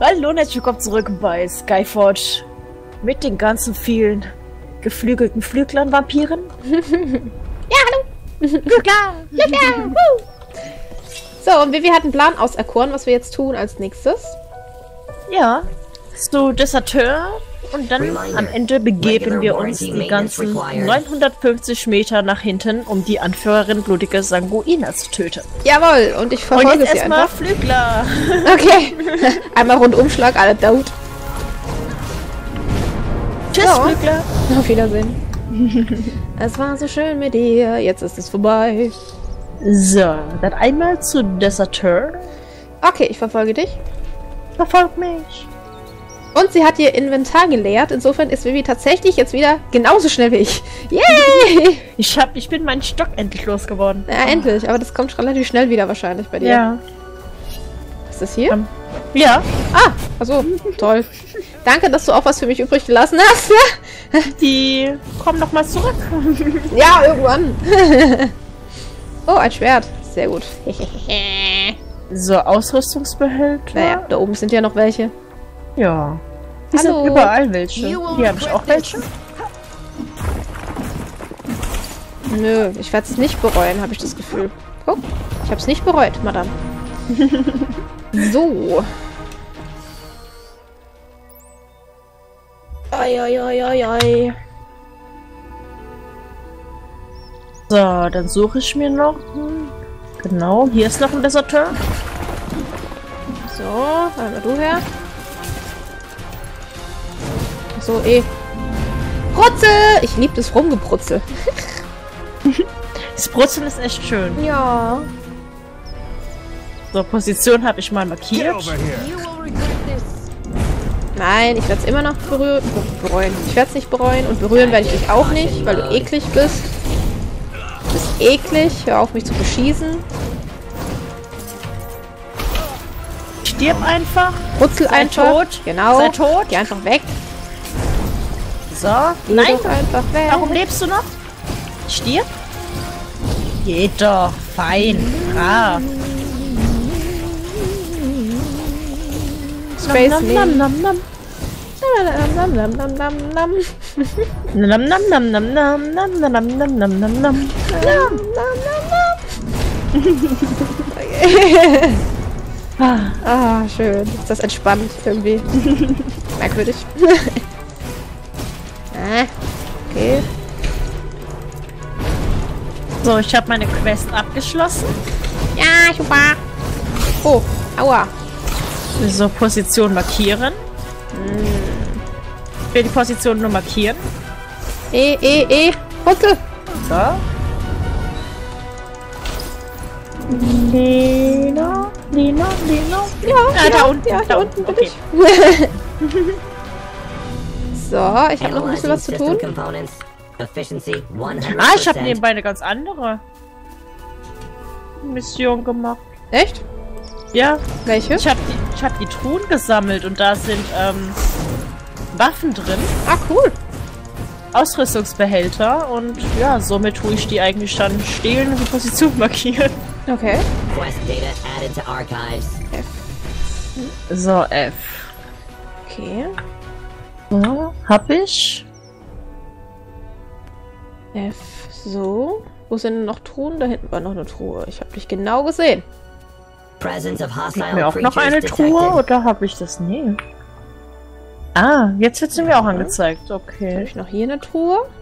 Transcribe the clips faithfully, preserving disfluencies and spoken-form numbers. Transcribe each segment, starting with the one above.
Hallo und herzlich willkommen zurück bei Skyforge. Mit den ganzen vielen geflügelten Flüglern-Vampiren. Ja, hallo! Flügler! Flügler! So, und Vivi hat einen Plan auserkoren, was wir jetzt tun als nächstes. Ja, zu Deserteur. Und dann am Ende begeben wir uns die ganzen neunhundertfünfzig Meter nach hinten, um die Anführerin Blutige Sanguina zu töten. Jawohl, und ich verfolge und jetzt sie erstmal einfach. Flügler. Okay, einmal Rundumschlag, alle tot. Tschüss, So. Flügler. Auf Wiedersehen. Es war so schön mit dir, jetzt ist es vorbei. So, dann einmal zu Deserteur. Okay, ich verfolge dich. Verfolg mich. Und sie hat ihr Inventar geleert, insofern ist Vivi tatsächlich jetzt wieder genauso schnell wie ich. Yay! Ich, hab, ich bin meinen Stock endlich losgeworden. Ja, endlich, aber das kommt relativ schnell wieder wahrscheinlich bei dir. Ja. Ist das hier? Um, ja. Ah, also toll. Danke, dass du auch was für mich übrig gelassen hast. Die kommen noch mal zurück. Ja, irgendwann. Oh, ein Schwert. Sehr gut. So, Ausrüstungsbehälter. Naja, da oben sind ja noch welche. Ja. Die Hallo. sind überall welche. Hier habe ich auch welche. Nö, ich werde es nicht bereuen, habe ich das Gefühl. Guck, ich habe es nicht bereut, Madame. So. Oi, oi, oi, oi, oi. So, dann suche ich mir noch. Genau, hier ist noch ein Deserteur. So, einmal du her. So, eh. Prutze! Ich liebe das Rumgeprutzel. Das Brutzeln ist echt schön. Ja. So, Position habe ich mal markiert. Nein, ich werde es immer noch berühren, bereuen. Ich werde es nicht bereuen und berühren werde ich dich auch nicht, weil du eklig bist. Du bist eklig. Hör auf, mich zu beschießen. Stirb einfach. Brutzel Sei einfach. tot. Genau. Sei tot. Geh einfach weg. So. Geh Nein. doch einfach weg. Warum lebst du noch? Stirb. Geht doch. Fein. Brav. Space nam, nam, nam, nam. Nam, nam, nam, nam, nam. Nam, nam, nam, nam, nam, nam, nam, nam, nam, nam, nam, nam. Nam, nam, nam. Ah, schön. Ist das entspannt irgendwie. Merkwürdig. Ah, okay. So, ich habe meine Quest abgeschlossen. Ja, super. Oh, aua. So, Position markieren. Ich will die Position nur markieren. Eh, eh, eh. Brutzel. So. Lena, Lena, Lena. Ja, Ah, ja, da unten, ja, da da unten, unten bin okay. ich. So, ich habe noch ein bisschen was zu tun. Ah, ich habe nebenbei eine ganz andere Mission gemacht. Echt? Ja, Welche? ich habe die, ich hab die Truhen gesammelt und da sind ähm, Waffen drin. Ah, cool. Ausrüstungsbehälter und ja, somit tue ich die eigentlich dann stehlen und die Position markieren. Okay. F. So, F. Okay. So, hab ich. F. So. Wo sind denn noch Truhen? Da hinten war noch eine Truhe. Ich habe dich genau gesehen. Gibt mir auch noch eine Truhe oder habe ich das? Nee. Ah, jetzt wird sie mir auch angezeigt. Habe Okay. ich noch hier eine Truhe? Habe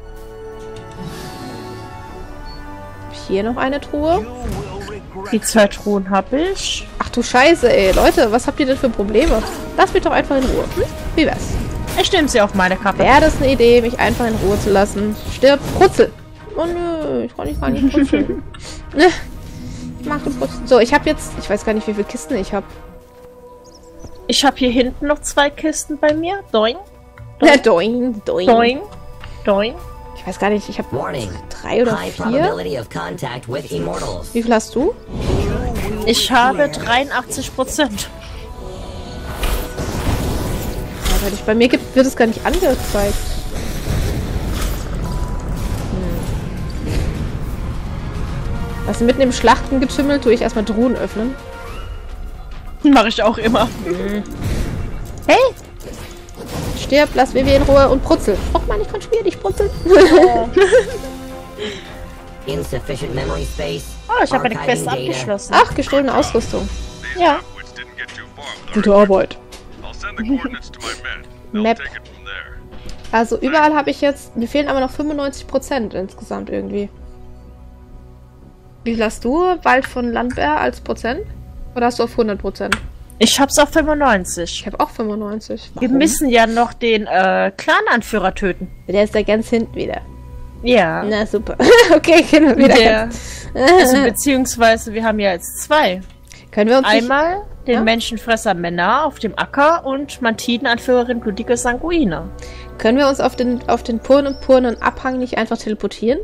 ich hier noch eine Truhe? Die zwei Truhen habe ich. Ach du Scheiße, ey. Leute, was habt ihr denn für Probleme? Lass mich doch einfach in Ruhe. Hm? Wie wär's? Ich nehme sie auf meine Kappe. Wäre das eine Idee, mich einfach in Ruhe zu lassen? Stirb, Brutzel! Oh nö, ich kann nicht gar nicht brutzeln. Ne, ich mag den Brutzeln. So, ich habe jetzt... Ich weiß gar nicht, wie viele Kisten ich habe. Ich habe hier hinten noch zwei Kisten bei mir. Doing. Doing, doing. doing. Doing. Doing. Ich weiß gar nicht, ich habe drei oder vier. Wie viel hast du? Ich habe dreiundachtzig Prozent. Ja, weil ich bei mir gibt, wird es gar nicht angezeigt. Also mitten im Schlachtengetümmel tue ich erstmal Truhen öffnen. Mache ich auch immer. Mhm. Hey! Stirb, lass Vivi in Ruhe und brutzel. Och man, ich kann schon wieder nicht brutzeln. Oh, Insufficient memory space. oh ich habe eine Quest archiving data. abgeschlossen. Ach, gestohlene Ausrüstung. Ja. Gute Arbeit. I'll send the coordinates to my men. They'll Map. take it from there. Also überall habe ich jetzt... Mir fehlen aber noch fünfundneunzig Prozent insgesamt irgendwie. Wie viel hast du? Wald von Landwehr als Prozent? Oder hast du auf hundert Prozent? Ich hab's auf fünfundneunzig. Ich habe auch fünfundneunzig. Wir Warum? müssen ja noch den äh, Clan-Anführer töten. Der ist da ganz hinten wieder. Ja. Na super. Okay, können wir wieder Der, ganz... also beziehungsweise wir haben ja jetzt zwei. Können wir uns nicht... Einmal den Ja? Menschenfresser Männer auf dem Acker und Mantiden-Anführerin Blutige Sanguine. Können wir uns auf den, auf den purnen, purnen Abhang nicht einfach teleportieren?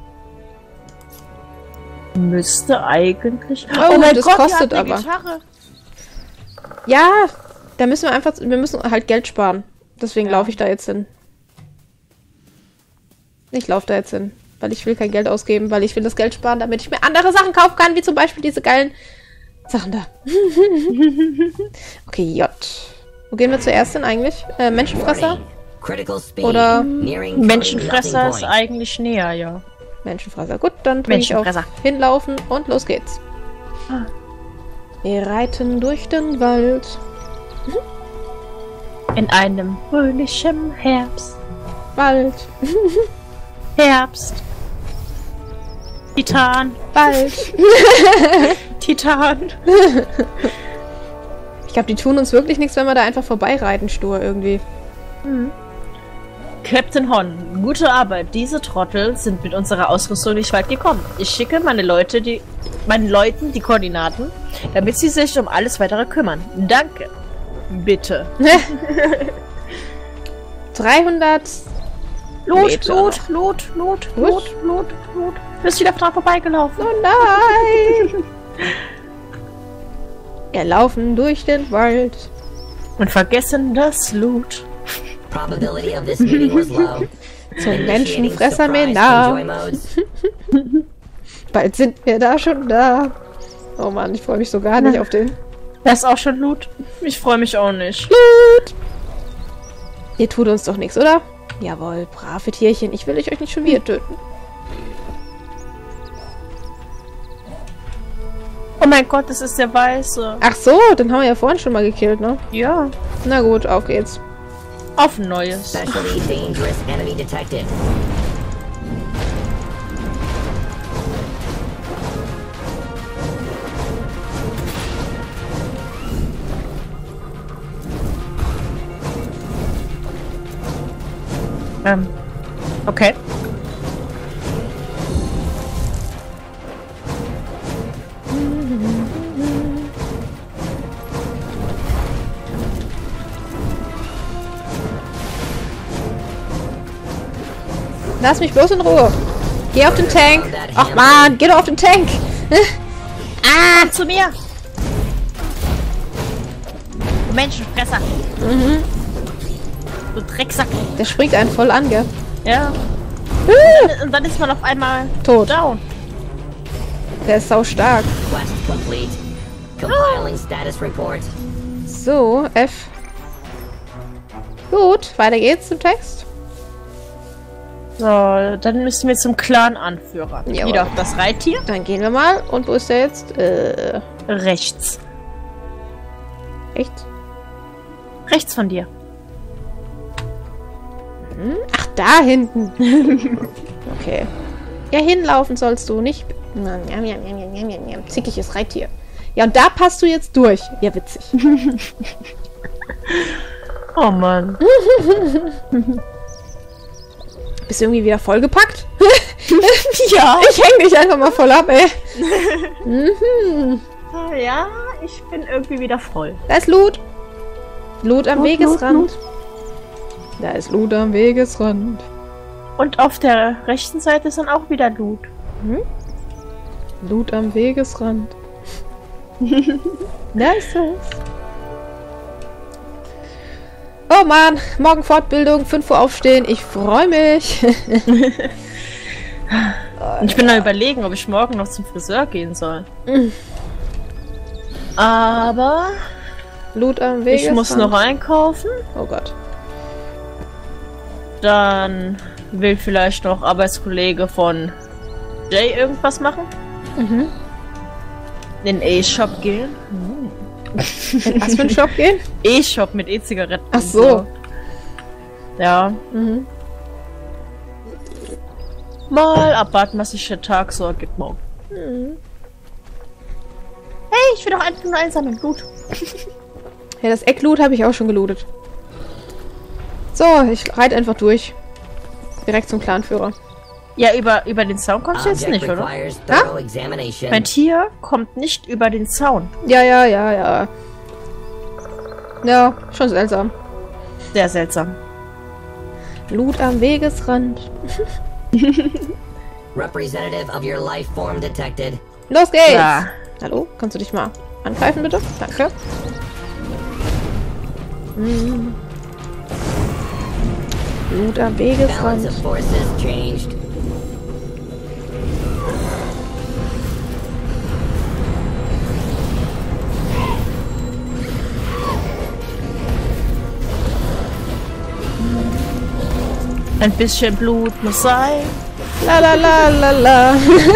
Müsste eigentlich... Oh, das kostet die hat eine aber. Gitarre. Ja, da müssen wir einfach... Wir müssen halt Geld sparen. Deswegen Ja. laufe ich da jetzt hin. Ich laufe da jetzt hin. Weil ich will kein Geld ausgeben, weil ich will das Geld sparen, damit ich mir andere Sachen kaufen kann, wie zum Beispiel diese geilen Sachen da. Okay, J. Wo gehen wir zuerst hin eigentlich? Äh, Menschenfresser? Warning. Critical speed. Oder Nearing Menschenfresser nothing ist point. eigentlich näher, ja. Menschenfresser. Gut, dann drücke ich auf Menschenfresser. Hinlaufen und los geht's. Ah. Wir reiten durch den Wald. In einem fröhlichen Herbst. Wald. Herbst. Titan. Wald. Titan. Ich glaube, die tun uns wirklich nichts, wenn wir da einfach vorbeireiten, stur irgendwie. Captain Hon, gute Arbeit. Diese Trottel sind mit unserer Ausrüstung nicht weit gekommen. Ich schicke meine Leute die, meinen Leuten die Koordinaten, damit sie sich um alles weitere kümmern. Danke. Bitte. dreihundert. Lot, Meter Lot, Lot, Lot, Lot, Lot, Lot. Du bist wieder dran vorbeigelaufen. Oh nein! Wir laufen durch den Wald. Und vergessen das Loot. Probability of this meeting was low. Zum Initiating Menschenfresser surprise Menar. enjoy modes. Bald sind wir da schon da. Oh Mann, ich freue mich so gar nicht auf den. Das ist auch schon Loot. Ich freue mich auch nicht. Ihr tut uns doch nichts, oder? Jawohl, brave Tierchen. Ich will euch nicht schon wieder töten. Oh mein Gott, das ist der Weiße. Ach so, den haben wir ja vorhin schon mal gekillt, ne? Ja. Na gut, auf geht's. Auf ein neues. Specially dangerous enemy detected. Ähm. Okay. Lass mich bloß in Ruhe. Geh auf den Tank. Ach man, geh doch auf den Tank. Ah, zu mir! Du Menschenfresser! Mhm. Du Drecksack! Der springt einen voll an, gell? Ja. Und dann ist man auf einmal Tot. down. Der ist sau stark. Quest complete. Compiling status report. So, F. Gut, weiter geht's zum Text. So, dann müssen wir zum Clan-Anführer. Jawohl. Wieder auf das Reittier. Dann gehen wir mal. Und wo ist der jetzt? Äh, Rechts. echt? Rechts von dir. Hm? Ach, da hinten. Okay. Ja, hinlaufen sollst du, nicht... Njam, njam, njam, njam, njam, njam, njam. Zickiges Reittier. Ja, und da passt du jetzt durch. Ja, witzig. Oh Mann. Bist du irgendwie wieder vollgepackt? Ja. Ich häng dich einfach mal voll ab, ey. Mhm. Ja, ich bin irgendwie wieder voll. Da ist Loot. Loot am Loot, Wegesrand. Loot, Da ist Loot am Wegesrand. Und auf der rechten Seite ist dann auch wieder Loot. Loot am Wegesrand. Da ist es. Oh Mann, morgen Fortbildung, fünf Uhr aufstehen. Ich freue mich. Ich bin da überlegen, ob ich morgen noch zum Friseur gehen soll. Aber Loot am Weg. Ich muss noch einkaufen. Oh Gott. Dann will vielleicht noch Arbeitskollege von Jay irgendwas machen. Mhm. In den E-Shop gehen. In was für einen Shop gehen? E-Shop mit E-Zigaretten. Ach so. Ja. Mhm. Mal abwarten, was sich der Tag so ergibt morgen. Mhm. Hey, ich will doch einfach nur einsammeln. Gut. Ja, das Eckloot habe ich auch schon gelootet. So, ich reite einfach durch. Direkt zum Clanführer. Ja, über, über den Zaun kommst du jetzt Object nicht, oder? requires thorough examination. Mein Tier kommt nicht über den Zaun. Ja, ja, ja, ja. Ja, schon seltsam. Sehr seltsam. Loot am Wegesrand. Representative of your life form detected. Los geht's! Ja. Hallo, kannst du dich mal angreifen, bitte? Danke. Hm. Loot am Balance Wegesrand. of forces changed. Ein bisschen Blut muss sein. La la la la la.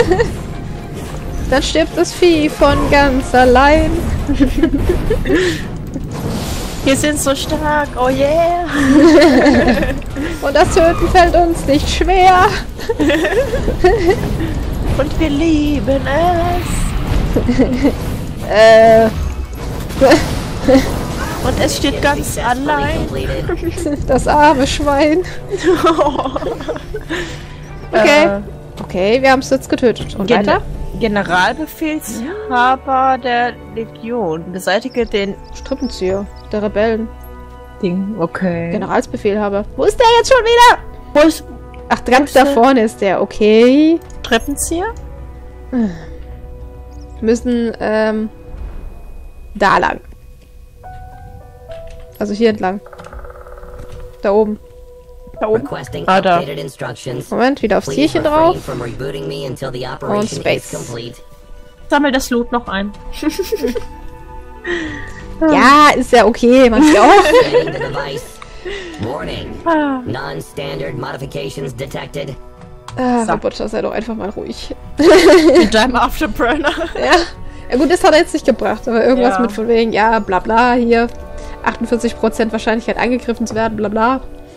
Dann stirbt das Vieh von ganz allein. Wir sind so stark, oh yeah. Und das Töten fällt uns nicht schwer. Und wir lieben es. Äh. Und es steht ganz Successfully allein. completed. Das arme Schwein. Okay. Äh, Okay, wir haben es jetzt getötet. Und Gen weiter? Generalbefehlshaber der Legion. Beseitige den Strippenzieher der Rebellen. Ding. Okay. Generalsbefehlhaber. Wo ist der jetzt schon wieder? Wo ist Ach, ganz ist da der? vorne ist der. Okay. Treppenzieher? Wir müssen, ähm, da lang. Also hier entlang. Da oben. Da oben. Requesting Ah, da. updated instructions. Moment, wieder aufs Please Tierchen refrain drauf. from rebooting me until the operation Space. is complete. Sammel das Loot noch ein. Ja, ist ja okay. Man ja auch. Scanning the device. Warning. Ah. Non-standard modifications detected. Ah, Roboter, sei doch einfach mal ruhig. Mit deinem Afterburner. Ja. Ja gut, das hat er jetzt nicht gebracht, aber irgendwas Ja. mit von wegen, ja, bla bla, hier achtundvierzig Prozent Wahrscheinlichkeit angegriffen zu werden, bla bla.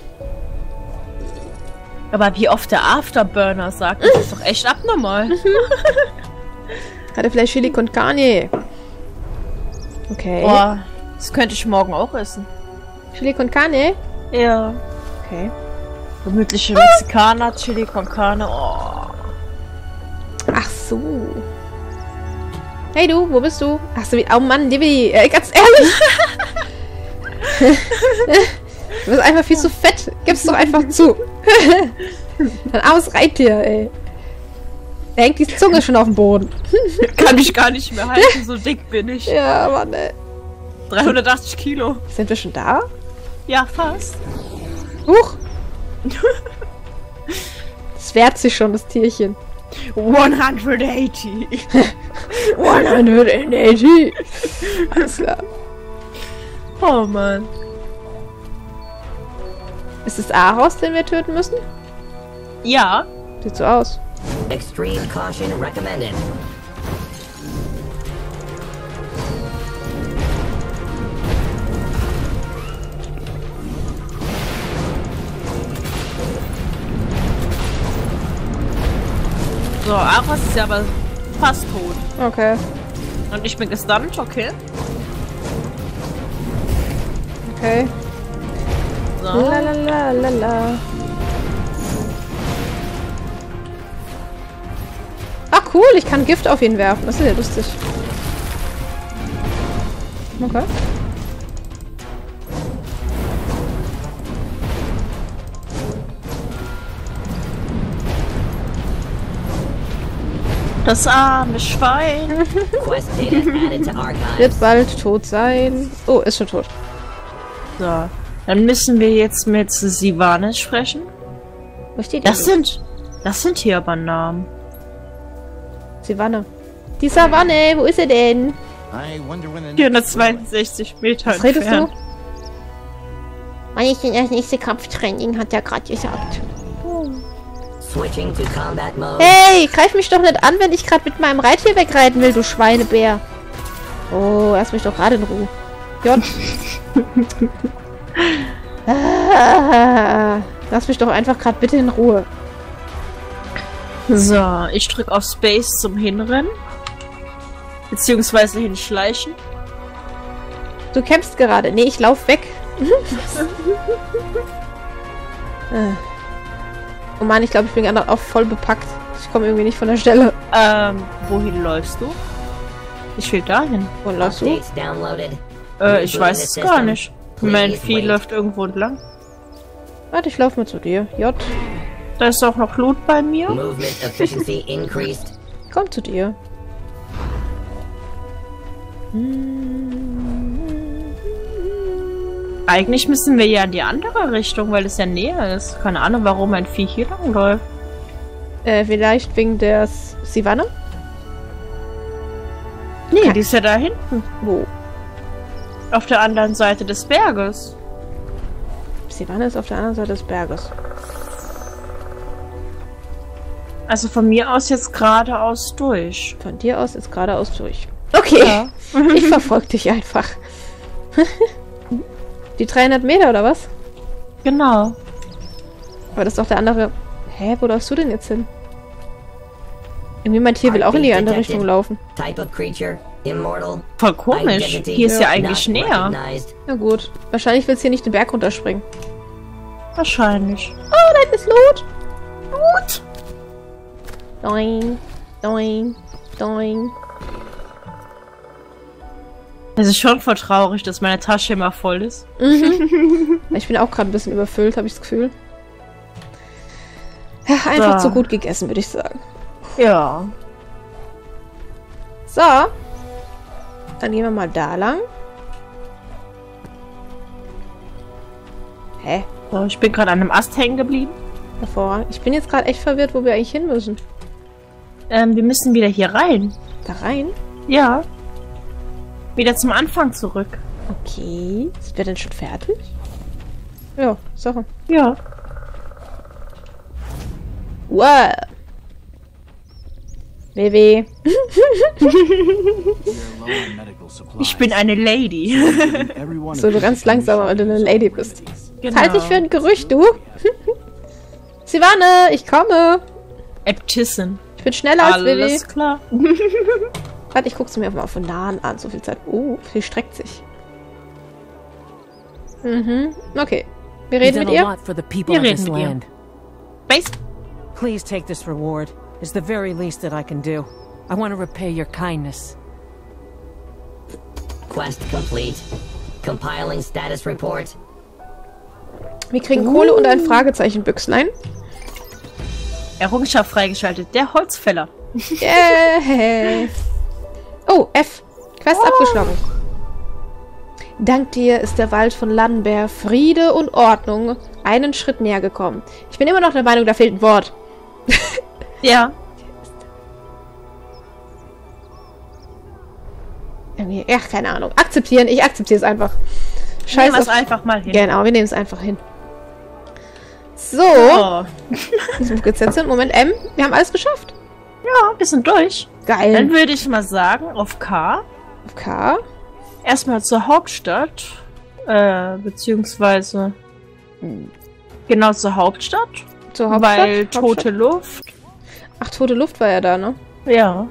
Aber wie oft der Afterburner sagt, das ist doch echt abnormal. Hat er vielleicht Chili con Carne? Okay. Boah, das könnte ich morgen auch essen. Chili con Carne? Ja. Okay. Gemütliche Mexikaner, Chili con Carne. Oh. Ach so. Hey du, wo bist du? Ach so, wie, oh Mann, Dibi, äh, ganz ehrlich. Du bist einfach viel zu fett. Gib's doch einfach zu. Ein armes Reittier, ey. Da hängt die Zunge schon auf dem Boden. Kann ich gar nicht mehr halten, so dick bin ich. Ja, Mann, ey. dreihundertachtzig Kilo. Sind wir schon da? Ja, fast. Huch. Das wehrt sich schon, das Tierchen. hundertachtzig. hundertachtzig. Alles klar. Oh Mann. Ist es Aros, den wir töten müssen? Ja. Sieht so aus. Extreme caution recommended. So, Aros ist ja aber fast tot. Okay. Und ich bin gestunt, okay. Okay. So. La la la la la. Ach cool, ich kann Gift auf ihn werfen. Das ist ja lustig. Okay. Das arme Schwein. Quest data added to archives. Wird bald tot sein. Oh, ist schon tot. So. Dann müssen wir jetzt mit Sivane sprechen. Wo steht Das die? sind. Das sind hier aber Namen. Savanne. Die Savanne, wo ist er denn? I wonder when the next vierhundertzweiundsechzig Meter Was redest entfernt. du? Wann ist denn das nächste Kampftraining, hat er gerade gesagt. Switching to combat mode. Hey, greif mich doch nicht an, wenn ich gerade mit meinem Reittier wegreiten will, du Schweinebär. Oh, lass mich doch gerade in Ruhe. J. ah, lass mich doch einfach gerade bitte in Ruhe. So, ich drücke auf Space zum Hinrennen. Beziehungsweise hinschleichen. Du kämpfst gerade. Nee, ich lauf weg. Oh Mann, ich glaube, ich bin gerade auch voll bepackt. Ich komme irgendwie nicht von der Stelle. Ähm, wohin läufst du? Ich will dahin. Wo läufst du? Updates downloaded. Äh, ich weiß es gar nicht. Mein Vieh läuft irgendwo entlang. Warte, ich laufe mal zu dir. J. Da ist auch noch Loot bei mir. Movement efficiency increased. Komm zu dir. Eigentlich müssen wir ja in die andere Richtung, weil es ja näher ist. Keine Ahnung, warum mein Vieh hier lang läuft. Äh, vielleicht wegen der Sivanne? Nee, die ist ja da hinten. Wo? Auf der anderen Seite des Berges. Sivanne ist auf der anderen Seite des Berges. Also von mir aus jetzt geradeaus durch. Von dir aus ist geradeaus durch. Okay, Ja. ich verfolge dich einfach. Die dreihundert Meter, oder was? Genau. Aber das ist doch der andere... Hä, wo läufst du denn jetzt hin? Irgendwie mein Tier will auch in die andere Richtung laufen. Type of creature, immortal. Voll komisch. Identity Hier ist ja not eigentlich näher. recognized. Na gut. Wahrscheinlich willst du hier nicht den Berg runterspringen. Wahrscheinlich. Oh, da hinten ist Loot. Loot. Doing, doing, doing. Es ist schon voll traurig, dass meine Tasche immer voll ist. Mhm. Ich bin auch gerade ein bisschen überfüllt, habe ich das Gefühl. Ja, einfach So. zu gut gegessen, würde ich sagen. Ja. So. Dann gehen wir mal da lang. Hä? So, ich bin gerade an einem Ast hängen geblieben. Hervorragend. Ich bin jetzt gerade echt verwirrt, wo wir eigentlich hin müssen. Ähm, wir müssen wieder hier rein. Da rein? Ja. Wieder zum Anfang zurück. Okay. Sind wir denn schon fertig? Ja, Sache. Ja. Wow. W W. Ich bin eine Lady. So, du ganz langsam, weil du eine Lady bist. Genau. Das halte ich für ein Gerücht, du. Sivanne, ich komme. Äbtissin. Ich bin schneller als W W. Alles klar. Warte, ich gucke es mir mal von nahen an. So viel Zeit. Oh, viel streckt sich. Mhm. Okay. Wir reden mit You've done a ihr. lot for the people Wir of reden this mit ihr. land. Base. Please take this reward. It's the very least that I can do. I want to repay your kindness. Quest complete. Compiling status report. Wir kriegen Kohle und ein Fragezeichenbüchslein. Errungenschaft freigeschaltet. Der Holzfäller. Yeah. Oh, F. Quest abgeschlossen. Dank dir ist der Wald von Landenberg Friede und Ordnung einen Schritt näher gekommen. Ich bin immer noch der Meinung, da fehlt ein Wort. Ja. Irgendwie, ja, keine Ahnung. Akzeptieren. Ich akzeptiere es einfach. Nehmen Scheiße. wir es einfach mal hin. Genau, wir nehmen es einfach hin. So. Oh. Suchlizenzen. Moment, M. Wir haben alles geschafft. Ja, wir sind durch. Dann Geil. würde ich mal sagen, auf K. Auf K. Erstmal zur Hauptstadt. Äh, beziehungsweise. Genau zur Hauptstadt. Zur Hauptstadt. Weil tote Hauptstadt. Luft. Ach, tote Luft war ja da, ne? Ja.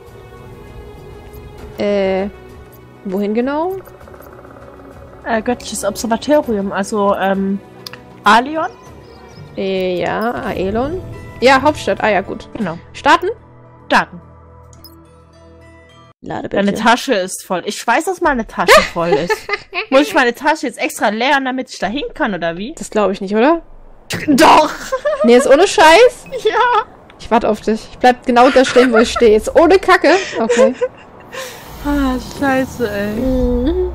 Äh. Wohin genau? Äh, göttliches Observatorium. Also, ähm. Alion? Äh, ja, Aelon. Ja, Hauptstadt. Ah ja, gut. Genau. Starten? Daten. Ladebildschirm. Deine Tasche ist voll. Ich weiß, dass meine Tasche voll ist. Muss ich meine Tasche jetzt extra leeren, damit ich da hin kann, oder wie? Das glaube ich nicht, oder? Doch! Nee, ist ohne Scheiß. Ja! Ich warte auf dich. Ich bleib genau da stehen, wo ich stehe. Jetzt ohne Kacke. Okay. Ah, scheiße, ey. Mhm.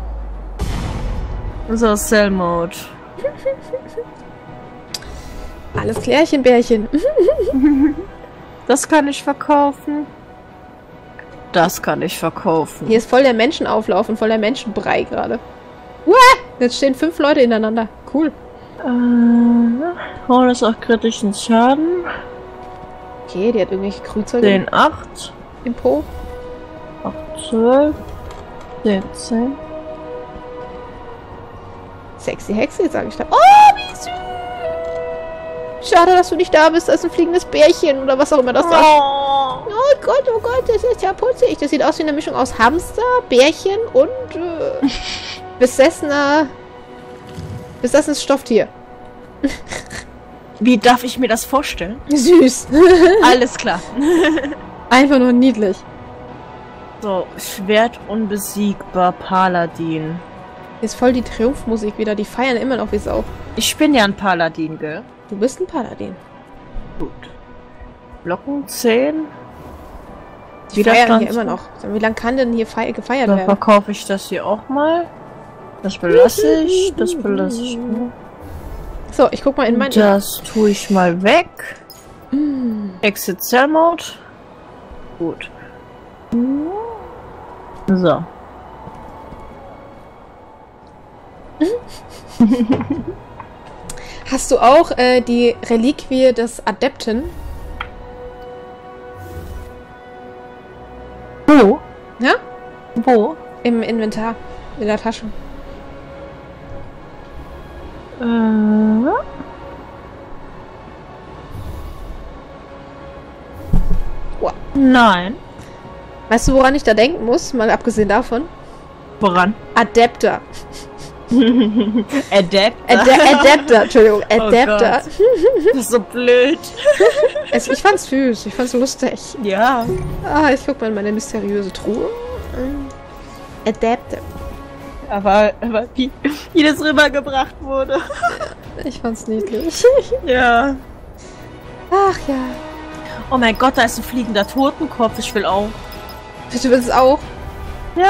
So, Cell Mode. Alles Klärchen, Bärchen. Das kann ich verkaufen. Das kann ich verkaufen. Hier ist voll der Menschenauflauf und voll der Menschenbrei gerade. Uah! Jetzt stehen fünf Leute hintereinander. Cool. Äh, oh, das ist auch kritischen Schaden. Okay, die hat irgendwelche Kruzeuge zehn, acht. im Po. acht, zwölf. siebzehn. Sexy Hexe, sage ich da. Oh, wie süß! Schade, dass du nicht da bist. Das ist ein fliegendes Bärchen oder was auch immer das ist. Oh. Oh Gott, oh Gott, das ist ja putzig. Das sieht aus wie eine Mischung aus Hamster, Bärchen und äh, besessener... besessenes Stofftier. Wie darf ich mir das vorstellen? Süß. Alles klar. Einfach nur niedlich. So, Schwert unbesiegbar, Paladin. Hier ist voll die Triumphmusik wieder. Die feiern immer noch wie Sau. Ich bin ja ein Paladin, gell? Du bist ein Paladin. Gut. Blocken zehn. Die feiern hier immer noch. Wie lange kann denn hier feier gefeiert Dann werden? verkaufe ich das hier auch mal. Das belasse ich. Das belasse ich. So, ich guck mal in mein... Das tue ich mal weg. Exit Cell Mode. Gut. So. Hast du auch äh, die Reliquie des Adepten? Wo? Ja? Wo? Im Inventar. In der Tasche. Äh. Wow. Nein. Weißt du, woran ich da denken muss? Mal abgesehen davon. Woran? Adepter. Adapter. Ade Adapter, Entschuldigung. Adapter. Oh, das ist so blöd. es, ich fand's süß. Ich fand's lustig. Ja. Ah, ich guck mal in meine mysteriöse Truhe. Adapter. Aber, aber wie, wie das rübergebracht wurde. Ich fand's niedlich. Ja. Ach ja. Oh mein Gott, da ist ein fliegender Totenkopf. Ich will auch. Du willst es auch? Ja.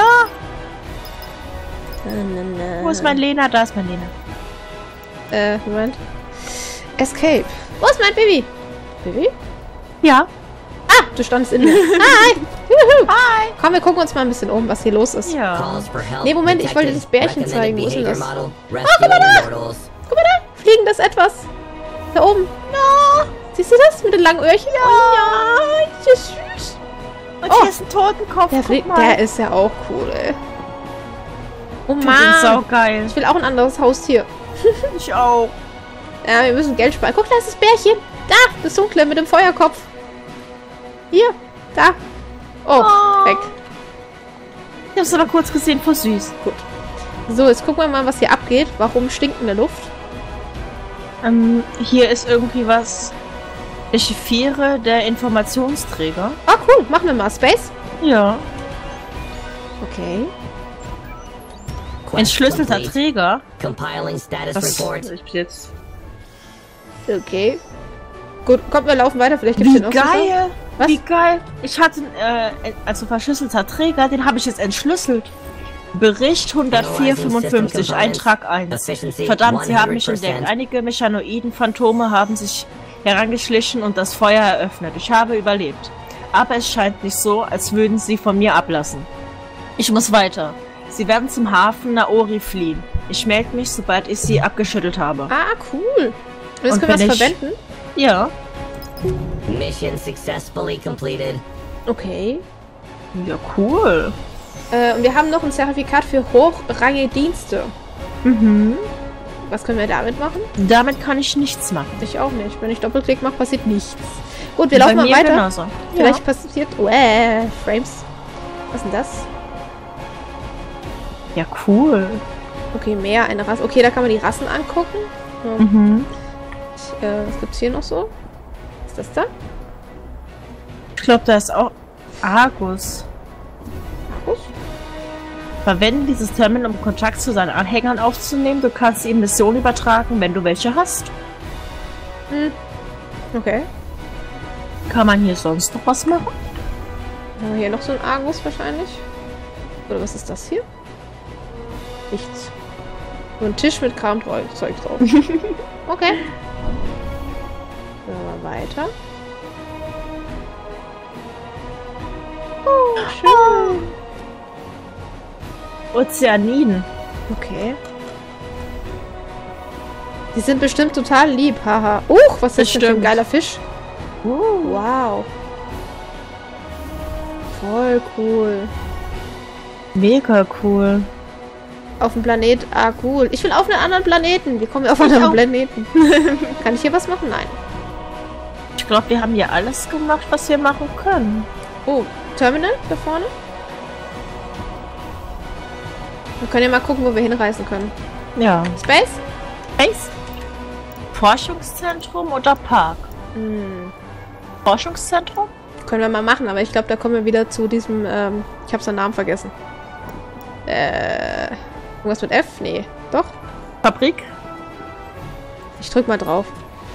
Na, na, na. Wo ist mein Lena? Da ist mein Lena. Äh, Moment. Escape. Wo ist mein Baby? Baby? Ja. Ah, du standest in mir. Hi. Juhu. Hi. Komm, wir gucken uns mal ein bisschen um, was hier los ist. Ja. Calls for help Nee, Moment, ich wollte detected. das Bärchen zeigen. Recommended Wo ist denn behavior das? model. Rescuing immortals. Guck mal da. Fliegendes etwas. Da oben. Ja. Siehst du das? Mit den langen Öhrchen? Ja. Oh, ja. Das ist süß. Und Oh. hier ist ein Totenkopf. Der, Guck fliegt, mal. der ist ja auch cool, ey. Oh Die sind Mann. saugeil. Ich will auch ein anderes Haustier. Ich auch. Ja, wir müssen Geld sparen. Guck, da ist das Bärchen. Da, das Dunkle mit dem Feuerkopf. Hier, da. Oh, Oh. weg. Ich hab's aber kurz gesehen, voll süß. Gut. So, jetzt gucken wir mal, was hier abgeht. Warum stinkt in der Luft? Ähm, hier ist irgendwie was. Ich viere der Informationsträger. Ah, cool. Machen wir mal Space. Ja. Okay. Entschlüsselter complete. Träger. Compiling status Das report. ich jetzt. Okay. Gut, kommt, wir laufen weiter. Vielleicht gibt es Wie den auch sicher. geil! Was? Wie geil! Ich hatte, äh, also verschlüsselter Träger, den habe ich jetzt entschlüsselt. Bericht hundertvier fünfundfünfzig, Eintrag eins. Verdammt, sie haben mich entdeckt. Einige Mechanoiden-Phantome haben sich herangeschlichen und das Feuer eröffnet. Ich habe überlebt. Aber es scheint nicht so, als würden sie von mir ablassen. Ich muss weiter. Sie werden zum Hafen Naori fliehen. Ich melde mich, sobald ich sie abgeschüttelt habe. Ah, cool. Und jetzt Und können wir wenn es ich- verwenden. Ja. Mission successfully completed. Okay. Ja, cool. Äh, und wir haben noch ein Zertifikat für hochrangige Dienste. Mhm. Was können wir damit machen? Damit kann ich nichts machen. Ich auch nicht. Wenn ich Doppelklick mache, passiert nichts. Gut, wir Bei laufen mal mir weiter. genauso. Vielleicht passiert... Oh, äh, Frames. Was ist denn das? Ja, cool. Okay, mehr eine Rasse. Okay, da kann man die Rassen angucken. Ja. Mhm. Ich, äh, was gibt's hier noch so? Was ist das da? Ich glaube, da ist auch Argus. Argus? Verwende dieses Terminal, um Kontakt zu seinen Anhängern aufzunehmen. Du kannst ihnen Missionen übertragen, wenn du welche hast. Hm. Okay. Kann man hier sonst noch was machen? Haben wir hier noch so ein Argus wahrscheinlich? Oder was ist das hier? Nichts. Nur ein Tisch mit Kramzeug drauf. Okay. Gehen wir mal weiter. Oh, schön. Ozeaniden. Okay. Die sind bestimmt total lieb, haha. Uch, was ist das denn für ein geiler Fisch? Uh. Wow. Voll cool. Mega cool. Auf dem Planet, ah cool. Ich will auf einen anderen Planeten. Wie kommen wir auf einen anderen Planeten? Kann ich hier was machen? Nein. Ich glaube, wir haben hier alles gemacht, was wir machen können. Oh, Terminal da vorne? Wir können ja mal gucken, wo wir hinreisen können. Ja. Space? Space? Forschungszentrum oder Park? Hm. Forschungszentrum? Können wir mal machen, aber ich glaube, da kommen wir wieder zu diesem, ähm, ich habe seinen Namen vergessen. Äh, irgendwas mit F? Nee. Doch? Fabrik? Ich drück mal drauf.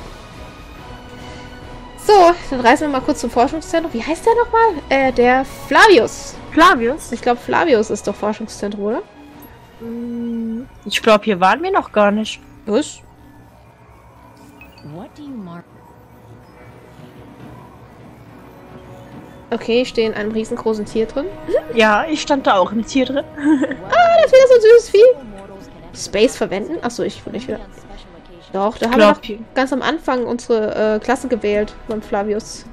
So, dann reisen wir mal kurz zum Forschungszentrum. Wie heißt der nochmal? Äh, der Flavius. Flavius? Ich glaube, Flavius ist doch Forschungszentrum, oder? Ich glaube, hier waren wir noch gar nicht. Was? What do you mark? Okay, ich stehe in einem riesengroßen Tier drin. Ja, ich stand da auch im Tier drin. Ah, das ist wieder so ein süßes Vieh. Space verwenden? Achso, ich will nicht wieder. Doch, da haben wir Glaub doch ganz am Anfang unsere äh, Klasse gewählt beim Flavius.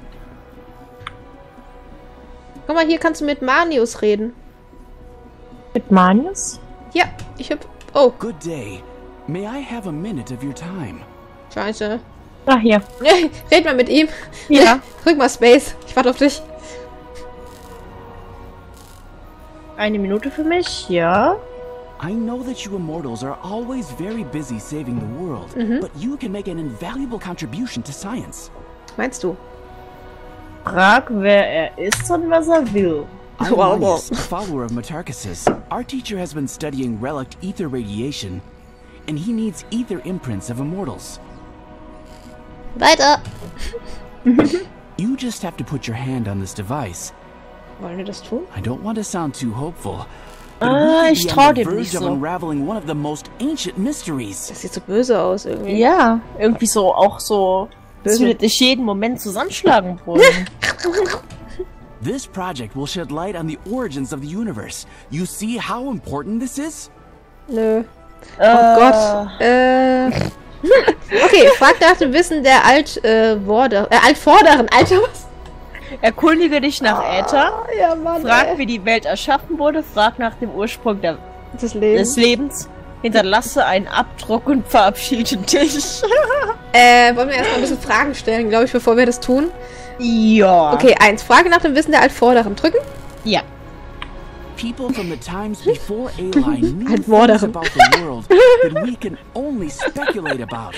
Guck mal, hier kannst du mit Manius reden. Mit Manius? Ja, ich hab... Oh, Good day. May I have a minute of your time? scheiße. Ah, hier. Red mal mit ihm. Ja. Drück mal Space. Ich warte auf dich. Eine Minute für mich, ja. I know that you immortals are always very busy saving the world, but you can make an invaluable contribution to science. Meinst du? Frag, wer er ist und was er will. I'm Wow, Manius, wow. a follower of Metarchus's. Our teacher has been studying relic ether radiation, and he needs ether imprints of immortals. Weiter. You just have to put your hand on this device. Wollen wir das tun? I don't want to sound too hopeful, but Ah, we ich could be trau on the dem nicht verge of so. unraveling one of the most ancient mysteries. Das sieht so böse aus irgendwie. Ja, irgendwie so, auch so, Böse. dass wir dich jeden Moment zusammenschlagen wollen. This project will shed light on the origins of the universe. You see how important this is? Nö. Oh Gott. Äh. Okay, frag nach dem Wissen der Alt, äh, Vorder äh, Altvorderen. Alter, was? Erkundige dich nach Äther. Ja, Mann, Frag, ey. wie die Welt erschaffen wurde. Frag nach dem Ursprung der, Das Leben. des Lebens. Hinterlasse einen Abdruck und verabschiede dich. Äh, wollen wir erstmal ein bisschen Fragen stellen, glaube ich, bevor wir das tun? Ja. Okay, eins. Frage nach dem Wissen der Altvorderen. Drücken. Ja. People from the times before Aloy knew things Altvorderen. about the world that we can only speculate about.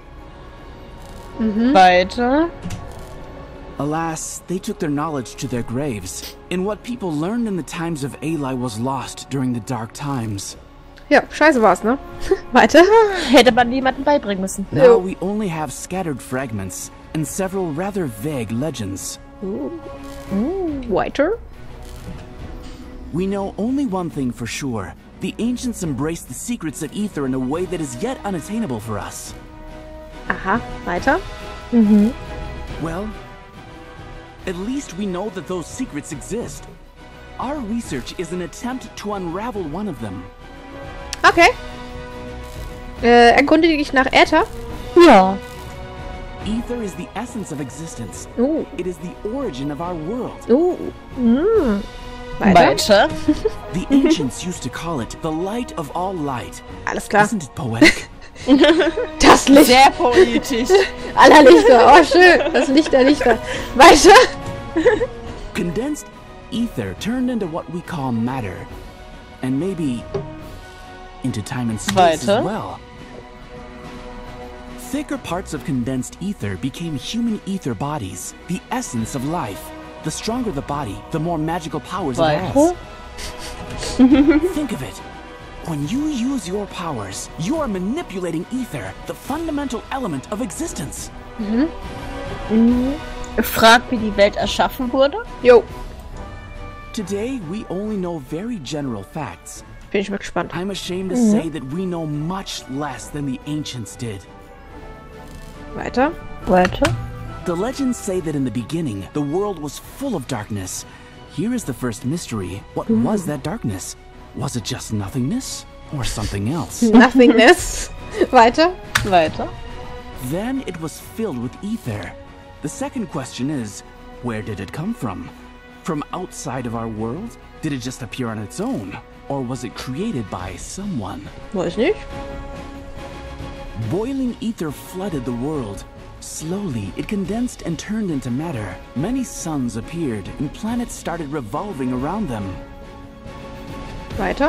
Weiter. Alas, they took their knowledge to their graves, and what people learned in the times of Aloy was lost during the dark times. Ja, scheiße war's, ne? Weiter. Hätte man niemandem beibringen müssen. Now we only have scattered fragments and several rather vague legends. Weiter. We know only one thing for sure. The ancients embraced the secrets of ether in a way that is yet unattainable for us. Aha, weiter. Well, at least we know that those secrets exist. Our research is an attempt to unravel one of them. Okay. Äh, erkundige dich nach Äther. Ja. Ether is the essence of existence. Uh, It is the origin of our world. uh. Weiter. Weiter. The ancients used to call it the light of all light. Alles klar. Isn't it poetic? Das Licht Sehr poetisch. aller Lichter. Oh, schön. Das Licht der Lichter. Weiter. Condensed ether turned into what we call matter. And maybe into time and space Weiter. as well. Thicker parts of condensed ether became human ether bodies, the essence of life. The stronger the body, the more magical powers it Weiter. has. Think of it. When you use your powers, you are manipulating ether, the fundamental element of existence. Frag, wie die Welt erschaffen wurde. Jo. Today, we only know very general facts. Bin ich mal gespannt. I'm ashamed to say that we know much less than the ancients did. Weiter. Weiter. The legends say that in the beginning, the world was full of darkness. here is the first mystery. What was that darkness? Was it just nothingness? Or something else? Nothingness. Weiter. Weiter. Then it was filled with ether. The second question is, where did it come from? From outside of our world? Did it just appear on its own? Or was it created by someone? Weiß nicht. Boiling ether flooded the world. Slowly, it condensed and turned into matter. Many suns appeared, and planets started revolving around them. Weiter.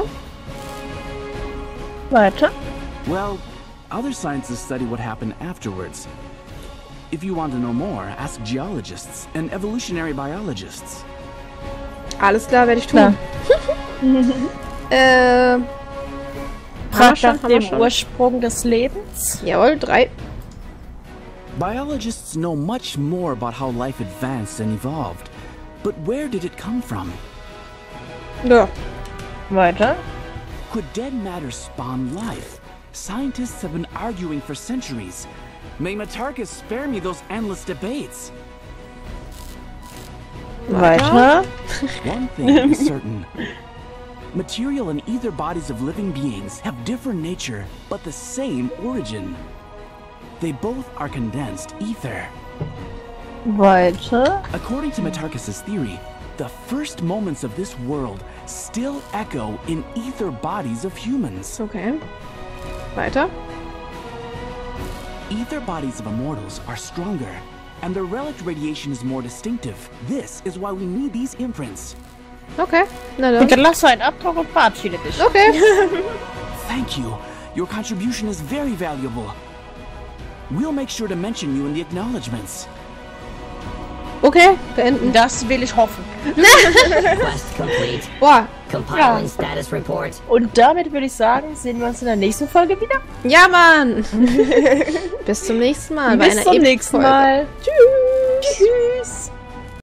Weiter. Well, other scientists study what happened afterwards. If you want to know more, ask geologists and evolutionary biologists. Alles klar, werde ich tun. äh... Fragt nach dem Ursprung des Lebens. Jawohl, drei. Biologists know much more about how life advanced and evolved. But where did it come from? Ja. Weiter. Could dead matter spawn life? Scientists have been arguing for centuries. May Matarchus spare me those endless debates. Weiter. One thing is certain. Material and ether bodies of living beings have different nature, but the same origin. They both are condensed ether. Weiter. According to Matarchus' theory, the first moments of this world still echo in ether bodies of humans. Okay. Weiter. Ether bodies of immortals are stronger, and their relic radiation is more distinctive. This is why we need these imprints. Okay. Na dann. Bitte lass einen Abdruck und verabschiede dich. Okay. Thank you. Your contribution is very valuable. We'll make sure to mention you in the acknowledgements. Okay, beenden. Das will ich hoffen. Quest complete. Boah. Compiling Ja. status report. Und damit würde ich sagen, sehen wir uns in der nächsten Folge wieder. Ja, Mann. Bis zum nächsten Mal. bei Bis einer zum Epik- nächsten Folge. Mal. Tschüss.